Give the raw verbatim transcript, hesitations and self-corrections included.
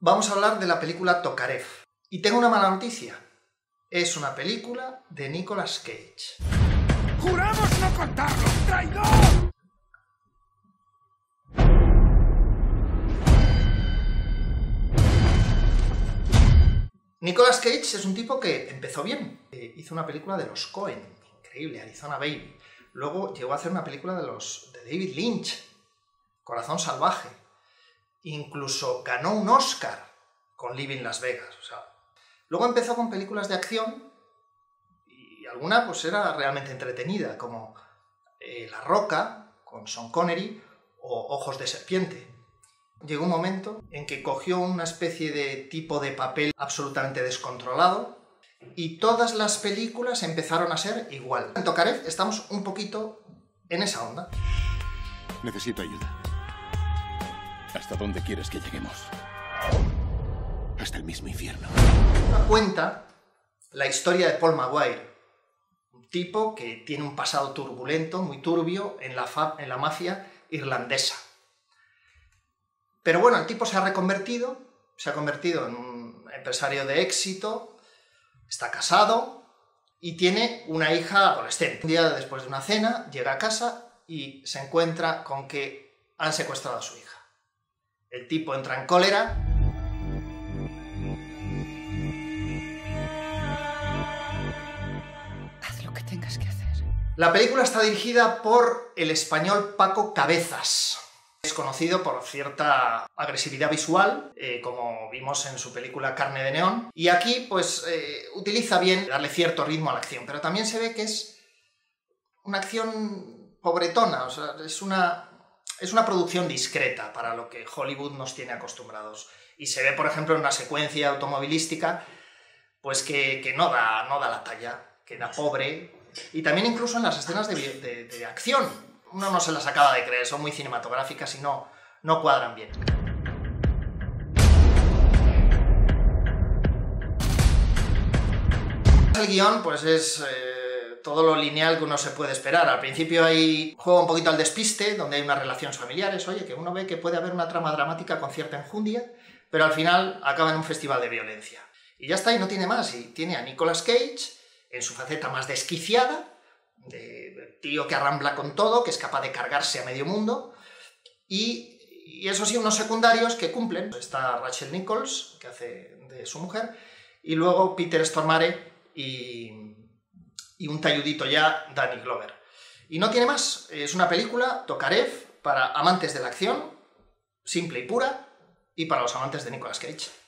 Vamos a hablar de la película Tokarev. Y tengo una mala noticia. Es una película de Nicolas Cage. ¡Juramos no contarlo, traidor! Nicolas Cage es un tipo que empezó bien. Eh, hizo una película de los Coen, increíble, Arizona Baby. Luego llegó a hacer una película de los de David Lynch, Corazón Salvaje. Incluso ganó un Oscar con Living Las Vegas. O sea, luego empezó con películas de acción y alguna pues era realmente entretenida, como eh, La Roca, con Sean Connery, o Ojos de Serpiente. Llegó un momento en que cogió una especie de tipo de papel absolutamente descontrolado y todas las películas empezaron a ser igual. En Tokarev estamos un poquito en esa onda. Necesito ayuda. ¿Hasta dónde quieres que lleguemos? Hasta el mismo infierno. Cuenta la historia de Paul Maguire, un tipo que tiene un pasado turbulento, muy turbio, en la, fa en la mafia irlandesa. Pero bueno, el tipo se ha reconvertido, se ha convertido en un empresario de éxito, está casado y tiene una hija adolescente. Un día después de una cena llega a casa y se encuentra con que han secuestrado a su hija. El tipo entra en cólera. Haz lo que tengas que hacer. La película está dirigida por el español Paco Cabezas. Es conocido por cierta agresividad visual, eh, como vimos en su película Carne de Neón, y aquí pues eh, utiliza bien darle cierto ritmo a la acción, pero también se ve que es una acción pobretona, o sea, es una, es una producción discreta para lo que Hollywood nos tiene acostumbrados. Y se ve, por ejemplo, en una secuencia automovilística pues que, que no, da, no da la talla, queda pobre, y también incluso en las escenas de, de, de acción. Uno no se las acaba de creer, son muy cinematográficas y no, no cuadran bien. El guión pues es eh, todo lo lineal que uno se puede esperar. Al principio hay juega un poquito al despiste, donde hay unas relaciones familiares, oye, que uno ve que puede haber una trama dramática con cierta enjundia, pero al final acaba en un festival de violencia. Y ya está, y no tiene más. Y tiene a Nicolas Cage en su faceta más desquiciada, de tío que arrambla con todo, que es capaz de cargarse a medio mundo, y, y eso sí, unos secundarios que cumplen. Está Rachel Nichols, que hace de su mujer, y luego Peter Stormare y, y un talludito ya, Danny Glover. Y no tiene más, es una película, Tokarev, para amantes de la acción, simple y pura, y para los amantes de Nicolas Cage.